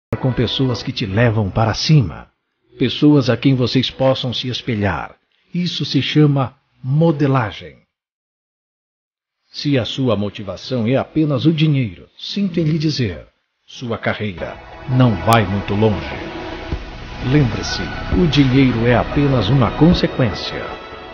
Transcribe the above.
com pessoas que te levam para cima, pessoas a quem vocês possam se espelhar. Isso se chama modelagem. Se a sua motivação é apenas o dinheiro, sinto em lhe dizer, sua carreira não vai muito longe. Lembre-se, o dinheiro é apenas uma consequência.